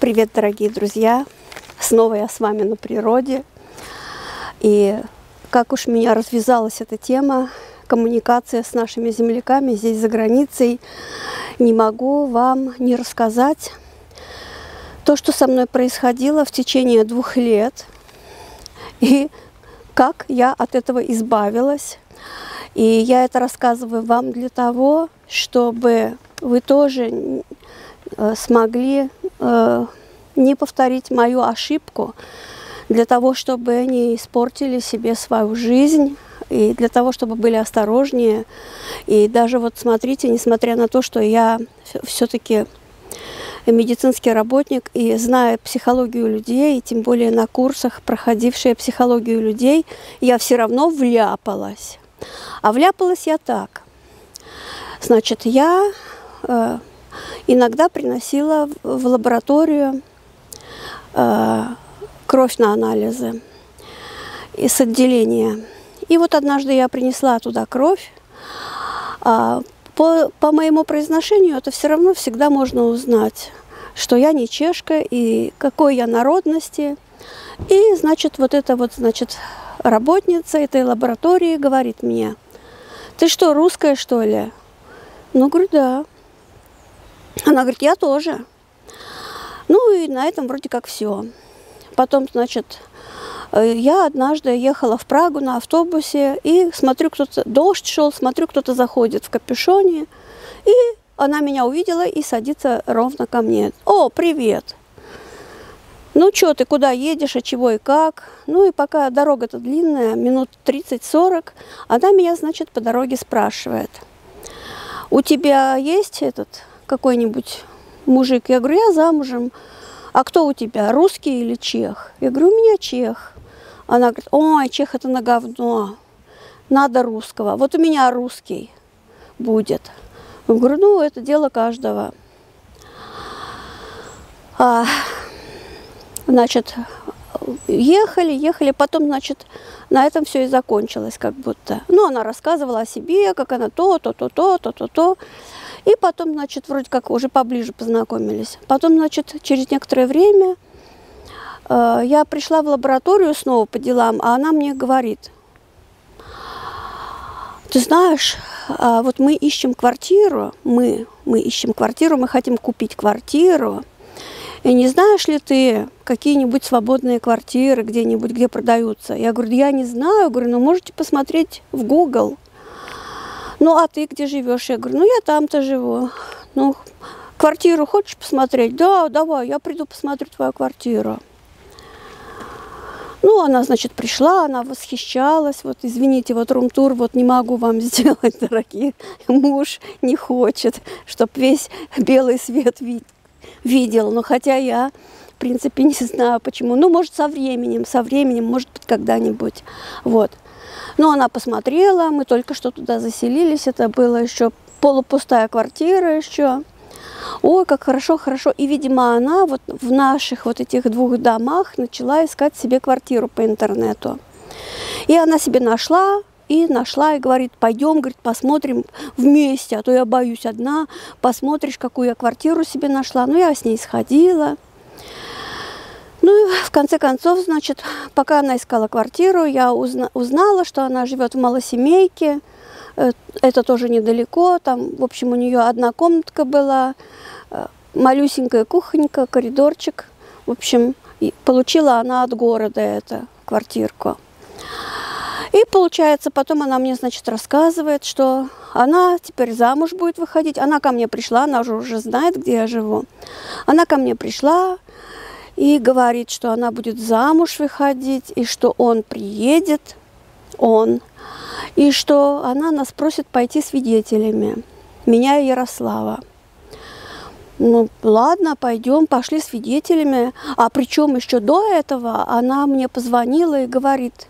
Привет, дорогие друзья! Снова я с вами на природе. И как уж меня развязалась эта тема, коммуникация с нашими земляками здесь за границей, не могу вам не рассказать то, что со мной происходило в течение 2 лет, и как я от этого избавилась. И я это рассказываю вам для того, чтобы вы тоже смогли не повторить мою ошибку, для того, чтобы не испортили себе свою жизнь, и для того, чтобы были осторожнее. И даже вот смотрите, несмотря на то, что я все-таки медицинский работник и зная психологию людей, и тем более на курсах, проходившая психологию людей, я все равно вляпалась. А вляпалась я так. Значит, я иногда приносила в лабораторию кровь на анализы из отделения. И вот однажды я принесла туда кровь. По моему произношению это все равно всегда можно узнать, что я не чешка и какой я народности. И, значит, вот эта вот, значит, работница этой лаборатории говорит мне: «Ты что, русская, что ли?» Ну, говорю, да. Она говорит: «Я тоже». Ну, и на этом вроде как все. Потом, значит, я однажды ехала в Прагу на автобусе, и смотрю, дождь шел, смотрю, кто-то заходит в капюшоне, и она меня увидела и садится ровно ко мне. «О, привет! Ну, что ты, куда едешь, а чего и как?» Ну, и пока дорога-то длинная, минут 30-40, она меня, значит, по дороге спрашивает: «У тебя есть какой-нибудь мужик?» Я говорю: «Я замужем». «А кто у тебя, русский или чех?» Я говорю: «У меня чех». Она говорит: «Ой, чех это на говно, надо русского. Вот у меня русский будет». Я говорю: «Ну, это дело каждого». Значит, ехали, потом, значит, на этом все и закончилось как будто. Ну, она рассказывала о себе, как она то. И потом, значит, вроде как уже поближе познакомились. Потом, значит, через некоторое время я пришла в лабораторию снова по делам, а она мне говорит: «Ты знаешь, вот мы ищем квартиру, мы хотим купить квартиру. И не знаешь ли ты какие-нибудь свободные квартиры где-нибудь, где продаются?» Я говорю: «Я не знаю». Говорю: «Ну, можете посмотреть в Google». «Ну, а ты где живешь?» Я говорю: «Ну, я там-то живу». «Ну, квартиру хочешь посмотреть?» «Да, давай, я приду посмотрю твою квартиру». Ну, она, значит, пришла, она восхищалась. Вот, извините, вот рум-тур вот не могу вам сделать, дорогие. Муж не хочет, чтобы весь белый свет видел. Но хотя я, в принципе, не знаю почему. Ну, может, со временем, может быть, когда-нибудь. Вот. Но она посмотрела, мы только что туда заселились. Это была еще полупустая квартира еще. Ой, как хорошо. И, видимо, она вот в наших вот этих 2 домах начала искать себе квартиру по интернету. И она себе нашла, и говорит: «Пойдем, говорит, посмотрим вместе, а то я боюсь одна. Посмотришь, какую я квартиру себе нашла». Ну, я с ней сходила. Ну, и в конце концов, значит, пока она искала квартиру, я узнала, что она живет в малосемейке. Это тоже недалеко. Там, в общем, у нее одна комнатка была, малюсенькая кухонька, коридорчик. В общем, получила она от города эту квартирку. И получается, потом она мне, значит, рассказывает, что она теперь замуж будет выходить. Она ко мне пришла, она уже знает, где я живу. Она ко мне пришла и говорит, что она будет замуж выходить, и что он приедет, и что она нас просит пойти свидетелями, меня и Ярослава. Ну, ладно, пойдем, пошли свидетелями. А причем еще до этого она мне позвонила и говорит,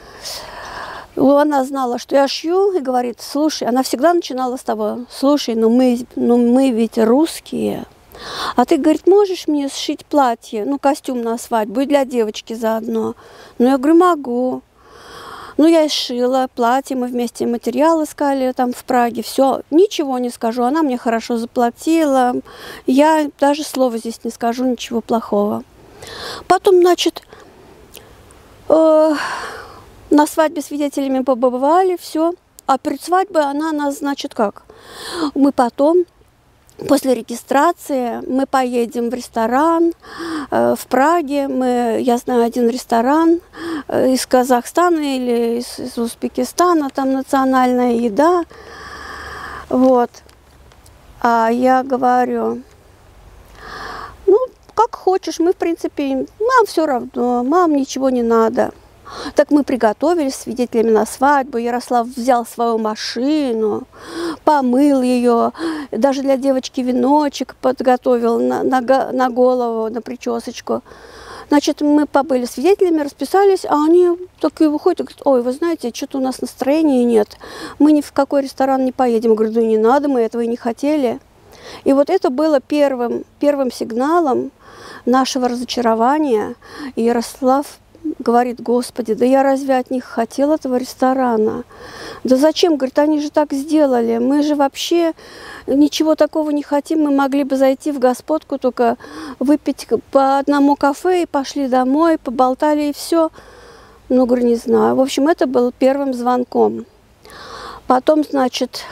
она знала, что я шью, и говорит: «Слушай», она всегда начинала с того: «Слушай, мы ведь русские. А ты, говорит, можешь мне сшить платье, ну, костюм на свадьбу и для девочки заодно?» Ну, я говорю: «Могу». Ну, я и сшила платье, мы вместе материал искали там в Праге, все, ничего не скажу, она мне хорошо заплатила, я даже слова здесь не скажу, ничего плохого. Потом, значит, на свадьбе свидетелями побывали, все, а перед свадьбой она нас, значит, как? Мы потом, после регистрации, мы поедем в ресторан в Праге. Я знаю один ресторан из Казахстана или из Узбекистана, там национальная еда. Вот. А я говорю, ну, как хочешь, мы, в принципе, нам все равно, мам, ничего не надо. Так мы приготовились свидетелями на свадьбу. Ярослав взял свою машину, помыл ее, даже для девочки веночек подготовил на голову, на причесочку. Значит, мы побыли свидетелями, расписались, а они такие выходят и говорят, ой, вы знаете, что-то у нас настроения нет, мы ни в какой ресторан не поедем. Я говорю, да не надо, мы этого и не хотели. И вот это было первым сигналом нашего разочарования. И Ярослав говорит, Господи, да я разве от них хотел этого ресторана? Да зачем? Говорит, они же так сделали. Мы же вообще ничего такого не хотим. Мы могли бы зайти в господку, только выпить по одному кафе и пошли домой, поболтали и все. Ну, говорю, не знаю. В общем, это был первым звонком. Потом, значит,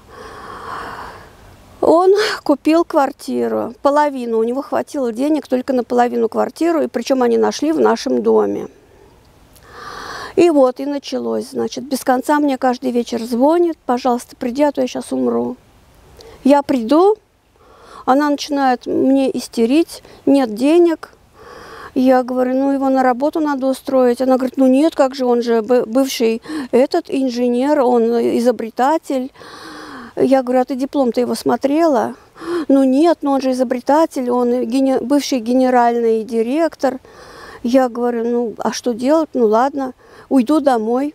он купил квартиру, половину, у него хватило денег только на половину квартиру, и причем они нашли в нашем доме. И вот, и началось, значит, без конца мне каждый вечер звонит, пожалуйста, приди, а то я сейчас умру. Я приду, она начинает мне истерить, нет денег. Я говорю, ну его на работу надо устроить. Она говорит, ну нет, как же, он же бывший инженер, он изобретатель. Я говорю, а ты диплом-то его смотрела? Ну нет, но он же изобретатель, он бывший генеральный директор. Я говорю, ну а что делать? Ну ладно, уйду домой.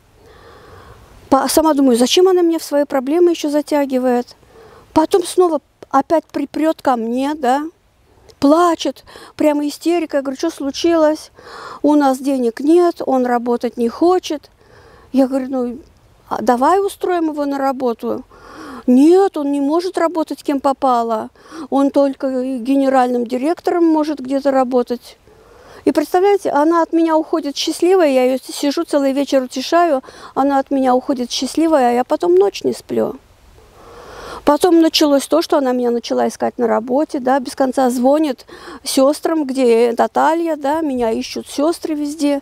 Сама думаю, зачем она меня в свои проблемы еще затягивает? Потом снова опять припрет ко мне, да, плачет, прямо истерика. Я говорю, что случилось? У нас денег нет, он работать не хочет. Я говорю, ну давай устроим его на работу. Нет, он не может работать кем попало. Он только генеральным директором может где-то работать. И представляете, она от меня уходит счастливая, я ее сижу целый вечер утешаю, она от меня уходит счастливая, а я потом ночь не сплю. Потом началось то, что она меня начала искать на работе, да, без конца звонит сестрам, где Наталья, да, меня ищут сестры везде.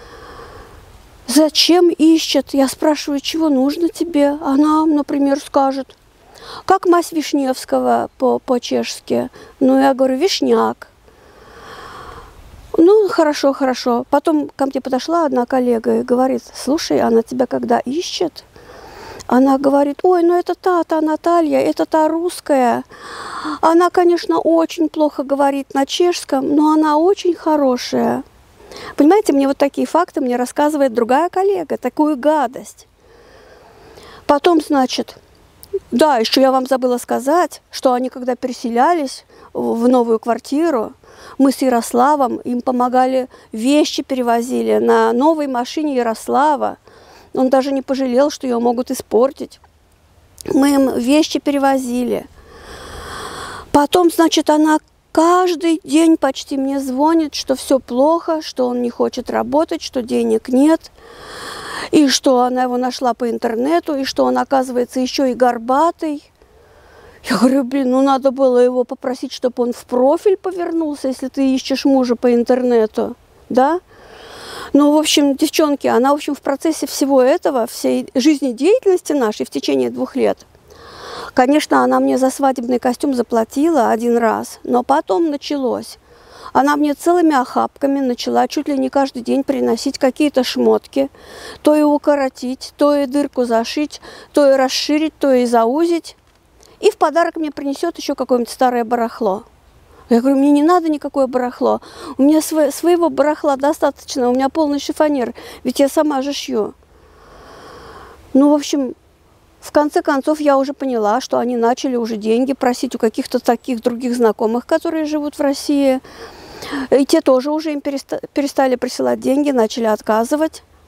Зачем ищет? Я спрашиваю, чего нужно тебе? Она, например, скажет, как мазь Вишневского по-чешски. Ну, я говорю, вишняк. Ну, хорошо, хорошо. Потом ко мне подошла одна коллега и говорит, слушай, она тебя когда ищет? Она говорит, ой, ну это та Наталья, это та русская. Она, конечно, очень плохо говорит на чешском, но она очень хорошая. Понимаете, мне вот такие факты мне рассказывает другая коллега, такую гадость. Потом, значит, да, еще я вам забыла сказать, что они, когда переселялись в новую квартиру, мы с Ярославом им помогали, вещи перевозили на новой машине Ярослава. Он даже не пожалел, что ее могут испортить. Мы им вещи перевозили. Потом, значит, она каждый день почти мне звонит, что все плохо, что он не хочет работать, что денег нет, и что она его нашла по интернету, и что он, оказывается, еще и горбатый. Я говорю, блин, ну надо было его попросить, чтобы он в профиль повернулся, если ты ищешь мужа по интернету, да? Ну, в общем, девчонки, она, в общем, в процессе всего этого, всей жизнедеятельности нашей в течение 2 лет, конечно, она мне за свадебный костюм заплатила 1 раз, но потом началось. Она мне целыми охапками начала чуть ли не каждый день приносить какие-то шмотки, то и укоротить, то и дырку зашить, то и расширить, то и заузить. И в подарок мне принесет еще какое-нибудь старое барахло. Я говорю, мне не надо никакое барахло, у меня своего барахла достаточно, у меня полный шифонер, ведь я сама же шью. Ну, в общем, в конце концов я уже поняла, что они начали уже деньги просить у каких-то таких других знакомых, которые живут в России. И те тоже уже им перестали присылать деньги, начали отказывать.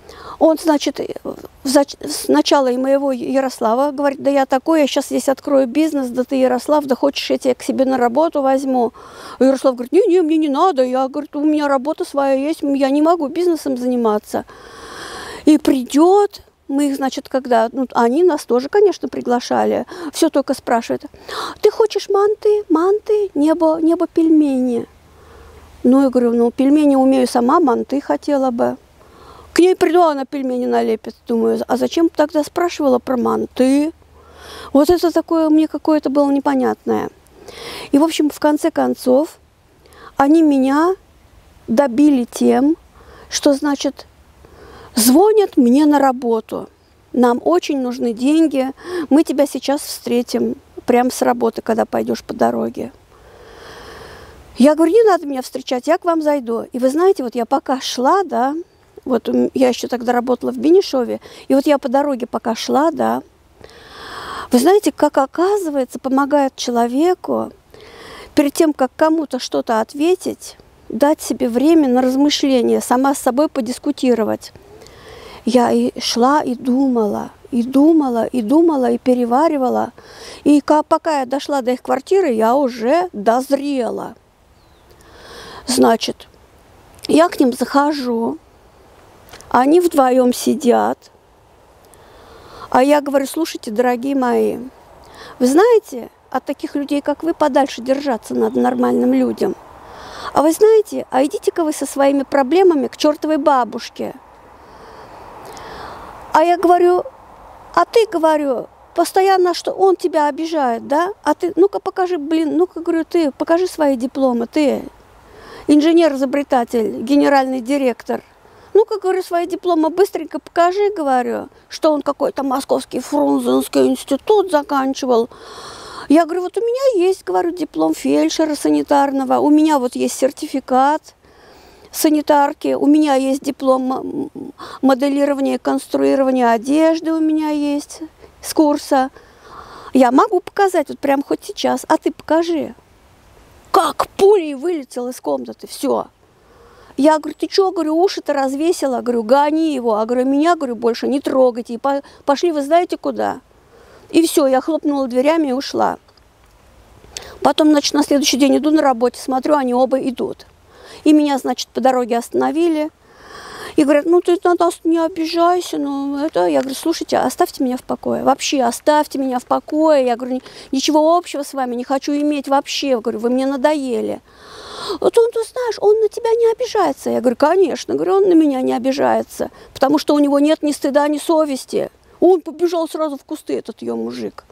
Он, значит, сначала и моего Ярослава говорит, да я такой, я сейчас здесь открою бизнес, да ты, Ярослав, да хочешь, я тебя к себе на работу возьму. И Ярослав говорит, не, мне не надо, я, говорит, у меня работа своя есть, я не могу бизнесом заниматься. И придет, мы их, значит, когда, ну, они нас тоже, конечно, приглашали, все только спрашивают, ты хочешь манты, небо пельмени? Ну, я говорю, ну, пельмени умею сама, манты хотела бы. К ней приду, она пельмени налепит. Думаю, а зачем тогда спрашивала про манты? Вот это такое мне какое-то было непонятное. И, в общем, в конце концов, они меня добили тем, что, значит, звонят мне на работу. Нам очень нужны деньги, мы тебя сейчас встретим прямо с работы, когда пойдешь по дороге. Я говорю, не надо меня встречать, я к вам зайду. И вы знаете, вот я пока шла, да, вот я еще тогда работала в Бенешове, и вот я по дороге пока шла, да, вы знаете, как оказывается, помогает человеку перед тем, как кому-то что-то ответить, дать себе время на размышление, сама с собой подискутировать. Я и шла, и думала, и переваривала. И пока я дошла до их квартиры, я уже дозрела. Значит, я к ним захожу, они вдвоем сидят, а я говорю, слушайте, дорогие мои, вы знаете, от таких людей, как вы, подальше держаться надо нормальным людям. А вы знаете, а идите-ка вы со своими проблемами к чертовой бабушке. А я говорю, а ты, говорю, постоянно, что он тебя обижает, да? А ты, ну-ка покажи, ну-ка, говорю, ты, покажи свои дипломы, ты, инженер-изобретатель, генеральный директор. Ну-ка, говорю, свои дипломы быстренько покажи, говорю, что он какой-то московский Фрунзенский институт заканчивал. Я говорю, вот у меня есть, говорю, диплом фельдшера санитарного, у меня вот есть сертификат санитарки, у меня есть диплом моделирования и конструирования одежды, у меня есть с курса. Я могу показать вот прямо хоть сейчас, а ты покажи. Как пулей вылетел из комнаты, все. Я говорю, ты что, говорю, уши-то развесила, говорю, гони его, а говорю, меня, говорю, больше не трогайте, и пошли вы знаете куда. И все, я хлопнула дверями и ушла. Потом, значит, на следующий день иду на работе, смотрю, они оба идут. И меня, значит, по дороге остановили. И говорят, ну ты на нас не обижайся, ну это... Я говорю, слушайте, оставьте меня в покое. Вообще, оставьте меня в покое. Я говорю, ничего общего с вами не хочу иметь вообще. Я говорю, вы мне надоели. Вот он, ты знаешь, он на тебя не обижается. Я говорю, конечно, говорю, он на меня не обижается. Потому что у него нет ни стыда, ни совести. Он побежал сразу в кусты, этот ее мужик.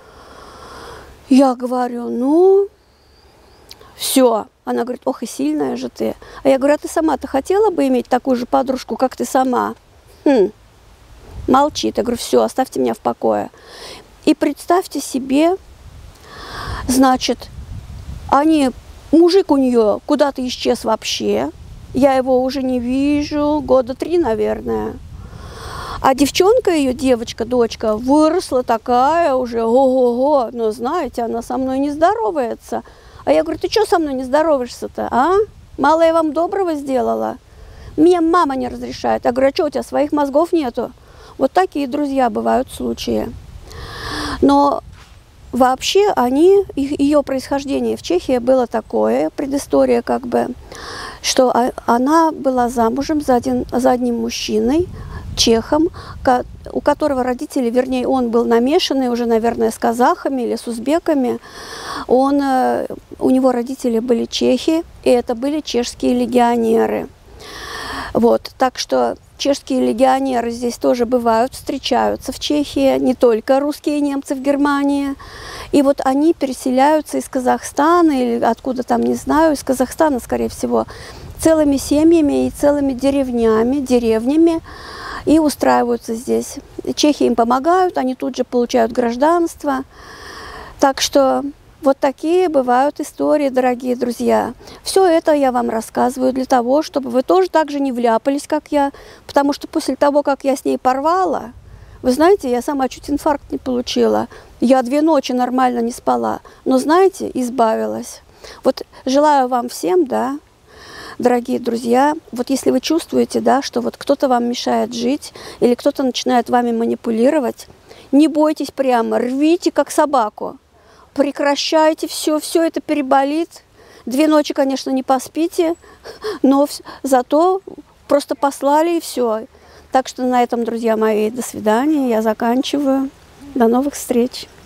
Я говорю, ну... Все. Она говорит, ох и сильная же ты. А я говорю, а ты сама-то хотела бы иметь такую же подружку, как ты сама? Молчит. Я говорю, все, оставьте меня в покое. И представьте себе, значит, мужик у нее куда-то исчез вообще. Я его уже не вижу, года 3, наверное. А девчонка ее, девочка, дочка, выросла такая уже, ого-го. Но знаете, она со мной не здоровается. А я говорю, ты что со мной не здороваешься-то, а? Мало я вам доброго сделала? Мне мама не разрешает. Я говорю, а что, у тебя своих мозгов нету? Вот такие, друзья, бывают случаи. Но вообще ее происхождение в Чехии было такое, предыстория как бы, что она была замужем за одним мужчиной, чехом, у которого родители, вернее, он был намешанный уже, наверное, с казахами или с узбеками. У него родители были чехи, и это были чешские легионеры. Вот, так что чешские легионеры здесь тоже бывают, встречаются в Чехии, не только русские и немцы в Германии. И вот они переселяются из Казахстана или откуда там, не знаю, из Казахстана, скорее всего, целыми семьями и целыми деревнями, и устраиваются здесь. Чехи им помогают, они тут же получают гражданство. Так что вот такие бывают истории, дорогие друзья. Все это я вам рассказываю для того, чтобы вы тоже так же не вляпались, как я. Потому что после того, как я с ней порвала, вы знаете, я сама чуть инфаркт не получила. Я 2 ночи нормально не спала. Но, знаете, избавилась. Вот желаю вам всем, да, дорогие друзья, вот если вы чувствуете, да, что вот кто-то вам мешает жить или кто-то начинает вами манипулировать, не бойтесь прямо, рвите как собаку, прекращайте все это переболит. 2 ночи, конечно, не поспите, но зато просто послали и все. Так что на этом, друзья мои, до свидания, я заканчиваю. До новых встреч.